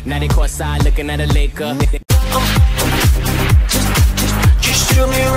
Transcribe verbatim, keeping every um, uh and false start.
Now they courtside looking at a Laker. Just, just, just shoot me